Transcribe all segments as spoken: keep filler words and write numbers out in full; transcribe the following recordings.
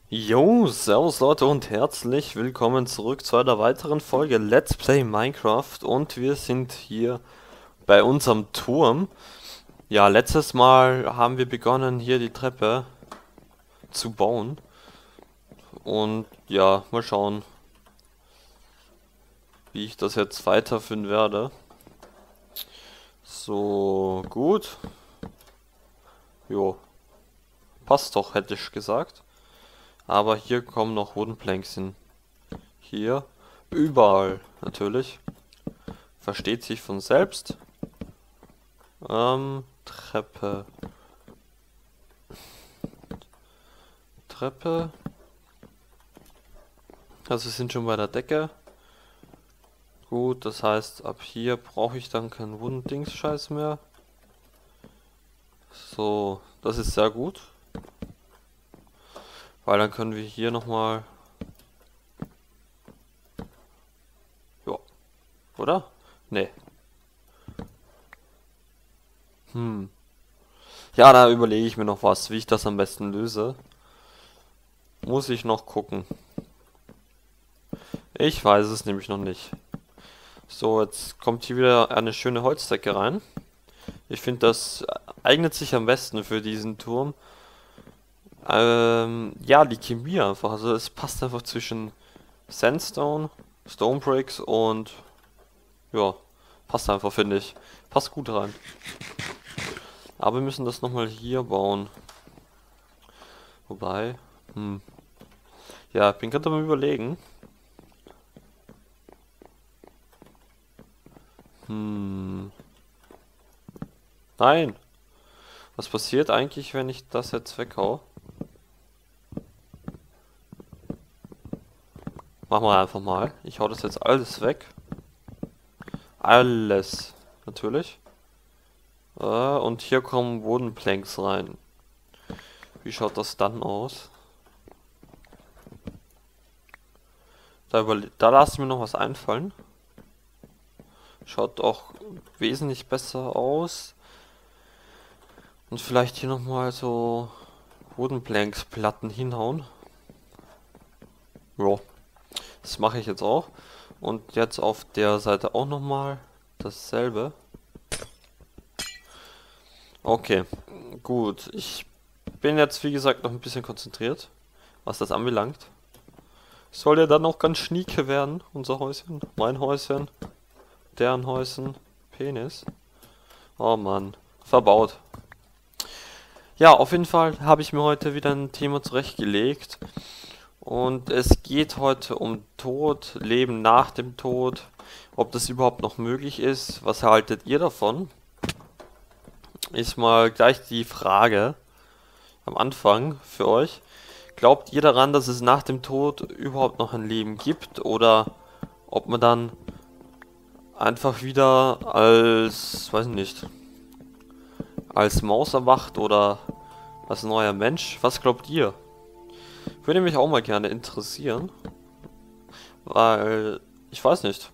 Jo, servus Leute und herzlich willkommen zurück zu einer weiteren Folge Let's Play Minecraft und wir sind hier bei unserem Turm. Ja, letztes Mal haben wir begonnen hier die Treppe zu bauen und ja, mal schauen, wie ich das jetzt weiterführen werde. So, gut. Jo, passt doch, hätte ich gesagt. Aber hier kommen noch Wooden Planks hin. Hier, überall natürlich. Versteht sich von selbst. Ähm, Treppe. Treppe. Also wir sind schon bei der Decke. Gut, das heißt, ab hier brauche ich dann keinen Wundendings-Scheiß mehr. So, das ist sehr gut. Weil dann können wir hier nochmal... Ja, oder? Nee. Hm. Ja, da überlege ich mir noch was, wie ich das am besten löse. Muss ich noch gucken. Ich weiß es nämlich noch nicht. So, jetzt kommt hier wieder eine schöne Holzdecke rein. Ich finde, das eignet sich am besten für diesen Turm. Ähm, ja, die Chemie einfach. Also es passt einfach zwischen Sandstone, Stone Bricks und ja, passt einfach, finde ich. Passt gut rein. Aber wir müssen das nochmal hier bauen. Wobei, hm. Ja, ich bin gerade am Überlegen. Hm. Nein. Was passiert eigentlich, wenn ich das jetzt weghau? Machen wir einfach mal. Ich hau das jetzt alles weg. Alles. Natürlich. Äh, und hier kommen Wooden Planks rein. Wie schaut das dann aus? Da, da lasse ich mir noch was einfallen. Schaut auch wesentlich besser aus. Und vielleicht hier nochmal so Wooden Planks Platten hinhauen. Jo, das mache ich jetzt auch. Und jetzt auf der Seite auch nochmal dasselbe. Okay, gut. Ich bin jetzt wie gesagt noch ein bisschen konzentriert, was das anbelangt. Soll ja dann auch ganz schnieke werden, unser Häuschen. Mein Häuschen. Deren Häuschen. Penis. Oh Mann. Verbaut. Ja, auf jeden Fall habe ich mir heute wieder ein Thema zurechtgelegt. Und es geht heute um Tod, Leben nach dem Tod. Ob das überhaupt noch möglich ist. Was haltet ihr davon? Ist mal gleich die Frage am Anfang für euch. Glaubt ihr daran, dass es nach dem Tod überhaupt noch ein Leben gibt? Oder ob man dann einfach wieder als, weiß nicht, als Maus erwacht oder als neuer Mensch? Was glaubt ihr? Würde mich auch mal gerne interessieren. Weil, ich weiß nicht.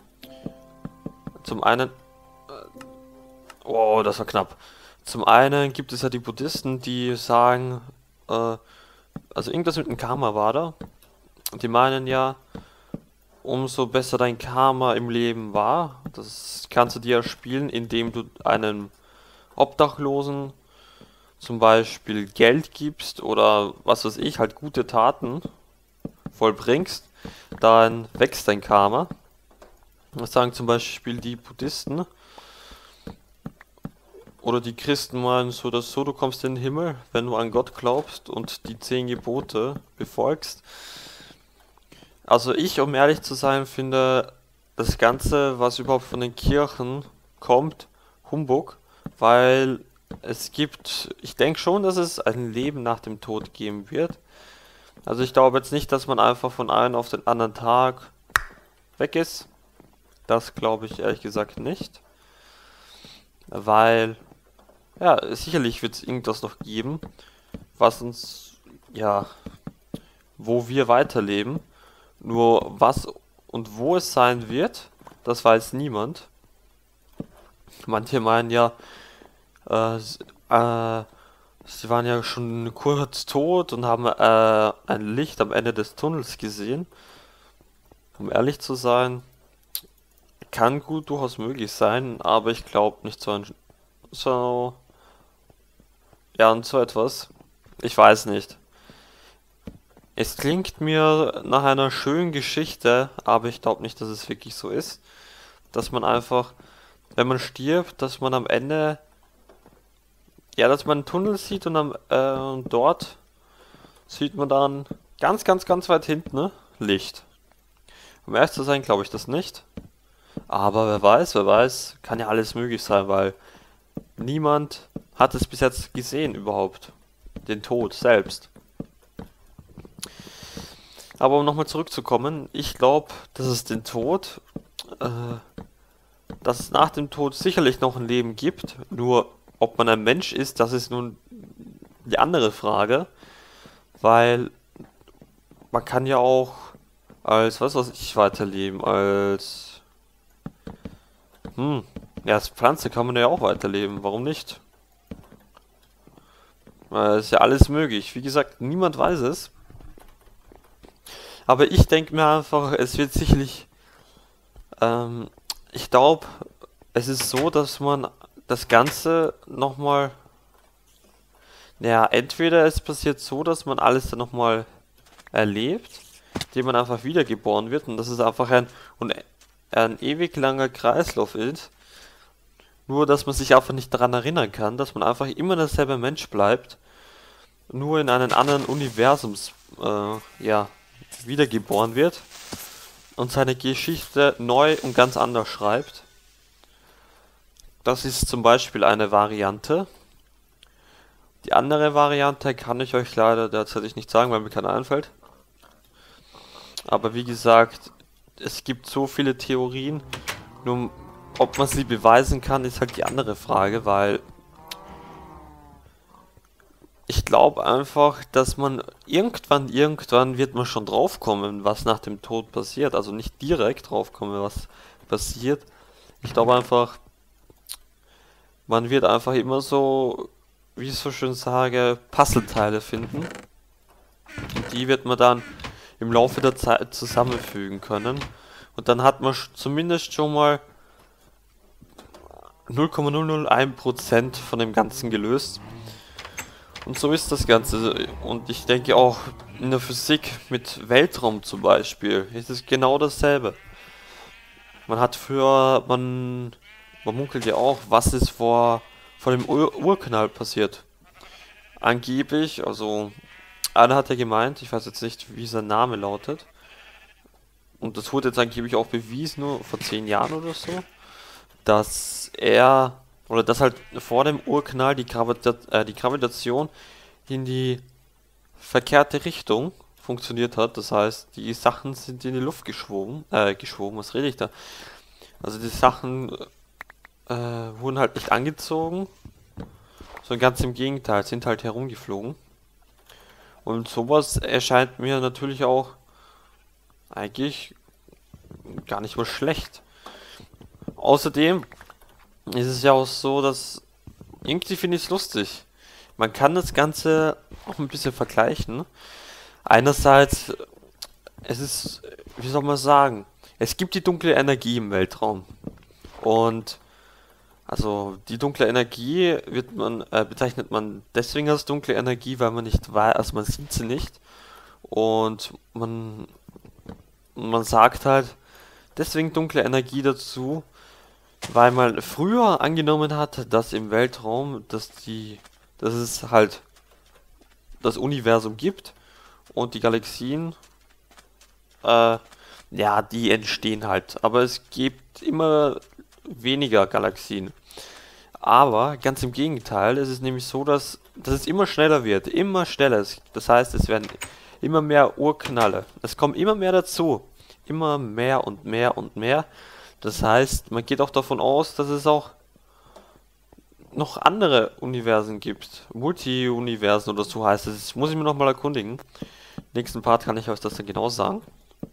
Zum einen... Oh, das war knapp. Zum einen gibt es ja die Buddhisten, die sagen, äh, also irgendwas mit dem Karma war da. Die meinen ja, umso besser dein Karma im Leben war, das kannst du dir erspielen, indem du einem Obdachlosen zum Beispiel Geld gibst oder was weiß ich, halt gute Taten vollbringst, dann wächst dein Karma. Das sagen zum Beispiel die Buddhisten. Oder die Christen meinen so, dass so, du kommst in den Himmel, wenn du an Gott glaubst und die zehn Gebote befolgst. Also ich, um ehrlich zu sein, finde das Ganze, was überhaupt von den Kirchen kommt, Humbug, weil es gibt, ich denke schon, dass es ein Leben nach dem Tod geben wird. Also ich glaube jetzt nicht, dass man einfach von einem auf den anderen Tag weg ist. Das glaube ich ehrlich gesagt nicht. Weil, ja, sicherlich wird es irgendwas noch geben, was uns, ja, wo wir weiterleben. Nur was und wo es sein wird, das weiß niemand. Manche meinen ja, äh, äh, Sie waren ja schon kurz tot und haben äh, ein Licht am Ende des Tunnels gesehen. Um ehrlich zu sein, kann gut durchaus möglich sein, aber ich glaube nicht so ein so ja und so etwas. Ich weiß nicht. Es klingt mir nach einer schönen Geschichte, aber ich glaube nicht, dass es wirklich so ist, dass man einfach, wenn man stirbt, dass man am Ende, ja, dass man einen Tunnel sieht und am, äh, und dort sieht man dann ganz, ganz, ganz weit hinten, ne, Licht. Um ehrlich zu sein, glaube ich das nicht. Aber wer weiß, wer weiß, kann ja alles möglich sein, weil niemand hat es bis jetzt gesehen überhaupt. Den Tod selbst. Aber um nochmal zurückzukommen, ich glaube, dass es den Tod, äh, dass es nach dem Tod sicherlich noch ein Leben gibt. Nur ob man ein Mensch ist, das ist nun die andere Frage. Weil man kann ja auch als, was weiß ich, weiterleben. Als, hm, ja, als Pflanze kann man ja auch weiterleben. Warum nicht? Äh, ist ja alles möglich. Wie gesagt, niemand weiß es. Aber ich denke mir einfach, es wird sicherlich, ähm, ich glaube, es ist so, dass man das Ganze nochmal, naja, entweder es passiert so, dass man alles dann nochmal erlebt, indem man einfach wiedergeboren wird und dass es einfach ein, un- ein ewig langer Kreislauf ist, nur dass man sich einfach nicht daran erinnern kann, dass man einfach immer derselbe Mensch bleibt, nur in einem anderen Universums, äh, ja, wiedergeboren wird und seine Geschichte neu und ganz anders schreibt. Das ist zum Beispiel eine Variante. Die andere Variante kann ich euch leider derzeit nicht sagen, weil mir keine einfällt. Aber wie gesagt, es gibt so viele Theorien. Nur ob man sie beweisen kann, ist halt die andere Frage, weil ich glaube einfach, dass man irgendwann, irgendwann wird man schon draufkommen, was nach dem Tod passiert. Also nicht direkt draufkommen, was passiert. Ich glaube einfach, man wird einfach immer so, wie ich so schön sage, Puzzleteile finden. Und die wird man dann im Laufe der Zeit zusammenfügen können. Und dann hat man sch- zumindest schon mal null Komma null null eins Prozent von dem Ganzen gelöst. Und so ist das Ganze. Und ich denke auch in der Physik mit Weltraum zum Beispiel ist es genau dasselbe. Man hat früher, man, man munkelt ja auch, was ist vor, vor dem Ur Urknall passiert. Angeblich, also einer hat ja gemeint, ich weiß jetzt nicht, wie sein Name lautet. Und das wurde jetzt angeblich auch bewiesen, nur vor zehn Jahren oder so, dass er, oder dass halt vor dem Urknall die, Gravita äh, die Gravitation in die verkehrte Richtung funktioniert hat. Das heißt, die Sachen sind in die Luft geschwoben, äh, geschwoben, was rede ich da? Also die Sachen äh, wurden halt nicht angezogen, sondern ganz im Gegenteil, sind halt herumgeflogen. Und sowas erscheint mir natürlich auch eigentlich gar nicht mal schlecht. Außerdem ist es ja auch so, dass irgendwie finde ich es lustig. Man kann das Ganze auch ein bisschen vergleichen. Einerseits, es ist, wie soll man sagen, es gibt die dunkle Energie im Weltraum. Und also die dunkle Energie wird man, äh, bezeichnet man deswegen als dunkle Energie, weil man nicht weiß, also man sieht sie nicht. Und man, man sagt halt deswegen dunkle Energie dazu, weil man früher angenommen hat, dass im Weltraum, dass die, dass es halt das Universum gibt und die Galaxien, äh, ja, die entstehen halt. Aber es gibt immer weniger Galaxien. Aber ganz im Gegenteil, es ist nämlich so, dass, dass es immer schneller wird, immer schneller. Es- Das heißt, es werden immer mehr Urknalle. Es kommen immer mehr dazu. Immer mehr und mehr und mehr. Das heißt, man geht auch davon aus, dass es auch noch andere Universen gibt. Multi-Universen oder so heißt es. Das muss ich mir nochmal erkundigen. Im nächsten Part kann ich euch das dann genau sagen.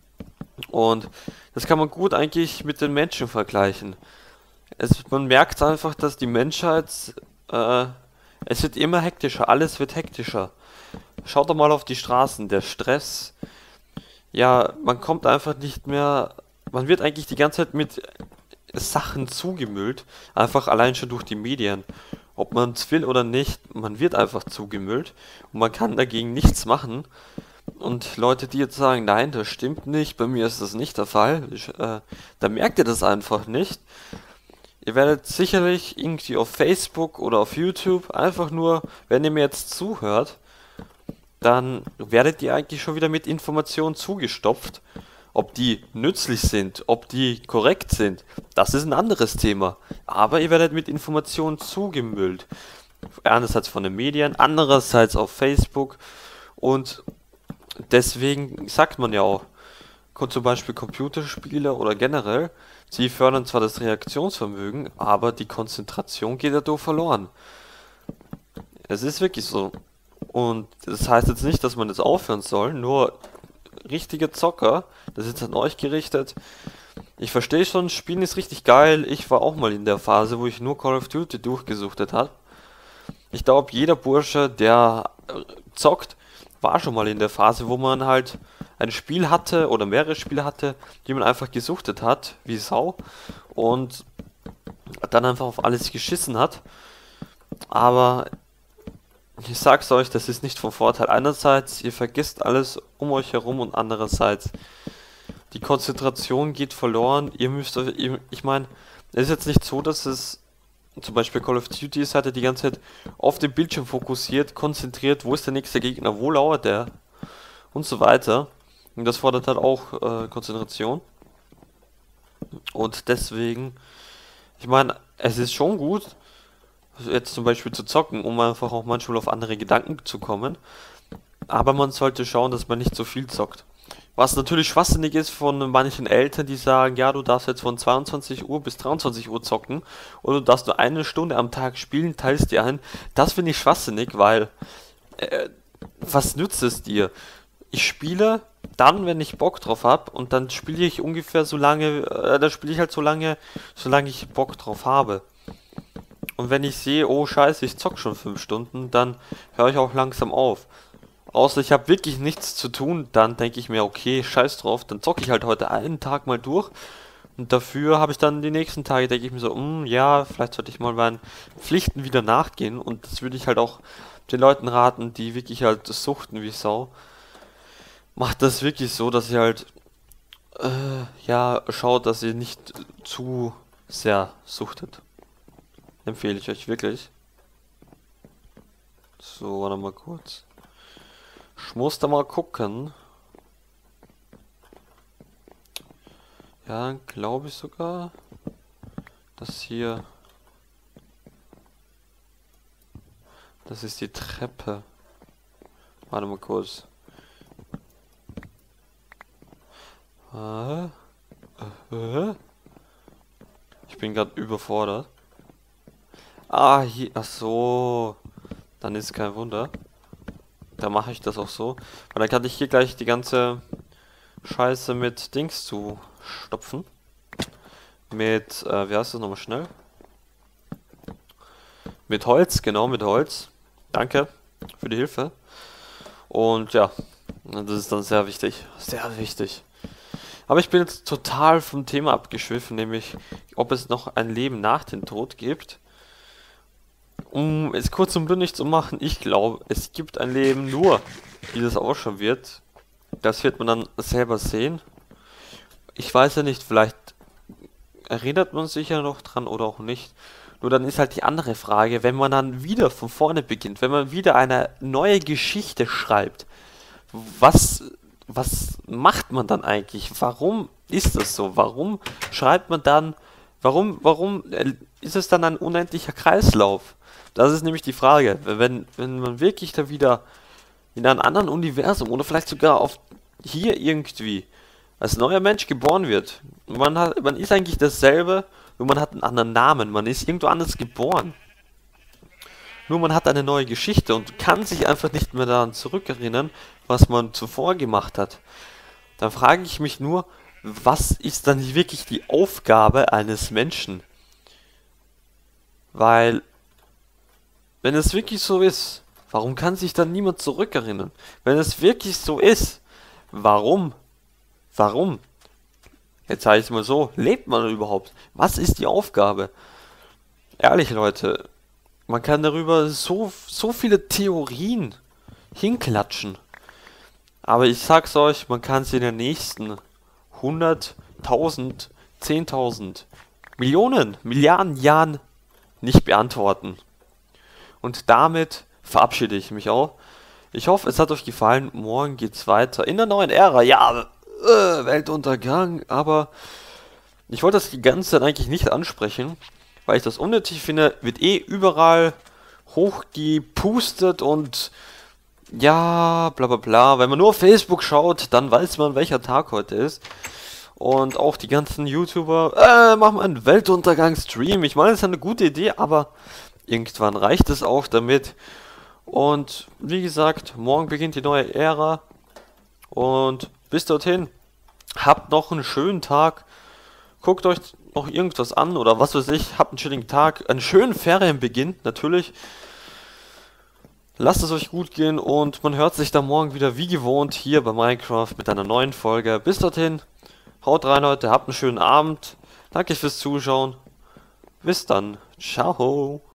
Und das kann man gut eigentlich mit den Menschen vergleichen. Es, man merkt einfach, dass die Menschheit äh, Es wird immer hektischer, alles wird hektischer. Schaut doch mal auf die Straßen, der Stress. Ja, man kommt einfach nicht mehr. Man wird eigentlich die ganze Zeit mit Sachen zugemüllt. Einfach allein schon durch die Medien. Ob man es will oder nicht, man wird einfach zugemüllt. Und man kann dagegen nichts machen. Und Leute, die jetzt sagen, nein, das stimmt nicht, bei mir ist das nicht der Fall, ich, äh, da merkt ihr das einfach nicht. Ihr werdet sicherlich irgendwie auf Facebook oder auf YouTube einfach nur, wenn ihr mir jetzt zuhört, dann werdet ihr eigentlich schon wieder mit Informationen zugestopft. Ob die nützlich sind, ob die korrekt sind, das ist ein anderes Thema. Aber ihr werdet mit Informationen zugemüllt. Einerseits von den Medien, andererseits auf Facebook. Und deswegen sagt man ja auch, zum Beispiel Computerspiele oder generell, sie fördern zwar das Reaktionsvermögen, aber die Konzentration geht dadurch verloren. Es ist wirklich so. Und das heißt jetzt nicht, dass man jetzt aufhören soll, nur richtige Zocker, das ist jetzt an euch gerichtet. Ich verstehe schon, Spielen ist richtig geil. Ich war auch mal in der Phase, wo ich nur Call of Duty durchgesuchtet habe. Ich glaube, jeder Bursche, der äh, zockt, war schon mal in der Phase, wo man halt ein Spiel hatte oder mehrere Spiele hatte, die man einfach gesuchtet hat, wie Sau, und dann einfach auf alles geschissen hat. Aber ich sag's euch, das ist nicht vom Vorteil. Einerseits, ihr vergisst alles um euch herum und andererseits, die Konzentration geht verloren. Ihr müsst, euch- ihr, ich meine, es ist jetzt nicht so, dass es zum Beispiel Call of Duty ist, hat er die ganze Zeit auf den Bildschirm fokussiert, konzentriert, wo ist der nächste Gegner, wo lauert der und so weiter. Und das fordert halt auch äh, Konzentration. Und deswegen, ich meine, es ist schon gut, jetzt zum Beispiel zu zocken, um einfach auch manchmal auf andere Gedanken zu kommen. Aber man sollte schauen, dass man nicht so viel zockt. Was natürlich schwachsinnig ist von manchen Eltern, die sagen, ja, du darfst jetzt von zweiundzwanzig Uhr bis dreiundzwanzig Uhr zocken oder du darfst nur eine Stunde am Tag spielen, teilst dir ein. Das finde ich schwachsinnig, weil äh, was nützt es dir? Ich spiele dann, wenn ich Bock drauf habe, und dann spiele ich ungefähr so lange, äh, dann spiele ich halt so lange, solange ich Bock drauf habe. Und wenn ich sehe, oh scheiße, ich zock schon fünf Stunden, dann höre ich auch langsam auf. Außer ich habe wirklich nichts zu tun, dann denke ich mir, okay, scheiß drauf, dann zocke ich halt heute einen Tag mal durch. Und dafür habe ich dann die nächsten Tage, denke ich mir so, hm, ja, vielleicht sollte ich mal meinen Pflichten wieder nachgehen. Und das würde ich halt auch den Leuten raten, die wirklich halt suchten wie Sau. Macht das wirklich so, dass ihr halt, äh, ja, schaut, dass ihr nicht zu sehr suchtet. Empfehle ich euch wirklich. So, warte mal kurz. Ich muss da mal gucken. Ja, glaube ich sogar, dass hier... Das ist die Treppe. Warte mal kurz. Äh, äh, ich bin gerade überfordert. Ah, hier, ach so. Dann ist kein Wunder. Da mache ich das auch so. Weil dann kann ich hier gleich die ganze Scheiße mit Dings zu stopfen. Mit, äh, wie heißt das nochmal schnell? Mit Holz, genau, mit Holz. Danke für die Hilfe. Und ja, das ist dann sehr wichtig. Sehr wichtig. Aber ich bin jetzt total vom Thema abgeschwiffen, nämlich ob es noch ein Leben nach dem Tod gibt. Um es kurz und bündig zu machen, ich glaube, es gibt ein Leben, nur wie das ausschauen wird. Das wird man dann selber sehen. Ich weiß ja nicht, vielleicht erinnert man sich ja noch dran oder auch nicht. Nur dann ist halt die andere Frage, wenn man dann wieder von vorne beginnt, wenn man wieder eine neue Geschichte schreibt, was, was macht man dann eigentlich? Warum ist das so? Warum schreibt man dann, warum, warum äh, ist es dann ein unendlicher Kreislauf? Das ist nämlich die Frage. Wenn, wenn man wirklich da wieder in einem anderen Universum oder vielleicht sogar auf hier irgendwie als neuer Mensch geboren wird, man hat, man ist eigentlich dasselbe, nur man hat einen anderen Namen, man ist irgendwo anders geboren. Nur man hat eine neue Geschichte und kann sich einfach nicht mehr daran zurückerinnern, was man zuvor gemacht hat. Dann frage ich mich nur, was ist dann wirklich die Aufgabe eines Menschen? Weil Wenn es wirklich so ist, warum kann sich dann niemand zurückerinnern? Wenn es wirklich so ist, warum? Warum? Jetzt sage ich es mal so, lebt man überhaupt? Was ist die Aufgabe? Ehrlich, Leute, man kann darüber so, so viele Theorien hinklatschen. Aber ich sag's euch, man kann es in den nächsten hundert, tausend, zehntausend, Millionen, Milliarden Jahren nicht beantworten. Und damit verabschiede ich mich auch. Ich hoffe, es hat euch gefallen. Morgen geht's weiter in der neuen Ära. Ja, äh, Weltuntergang. Aber ich wollte das die ganze Zeit eigentlich nicht ansprechen, weil ich das unnötig finde. Wird eh überall hochgepustet und ja, bla bla bla. Wenn man nur auf Facebook schaut, dann weiß man, welcher Tag heute ist. Und auch die ganzen YouTuber, äh, machen einen Weltuntergang-Stream. Ich meine, das ist eine gute Idee, aber irgendwann reicht es auch damit. Und wie gesagt, morgen beginnt die neue Ära. Und bis dorthin, habt noch einen schönen Tag. Guckt euch noch irgendwas an oder was weiß ich. Habt einen schönen Tag, einen schönen Ferienbeginn natürlich. Lasst es euch gut gehen und man hört sich dann morgen wieder wie gewohnt hier bei Minecraft mit einer neuen Folge. Bis dorthin, haut rein Leute, habt einen schönen Abend. Danke fürs Zuschauen. Bis dann. Ciao.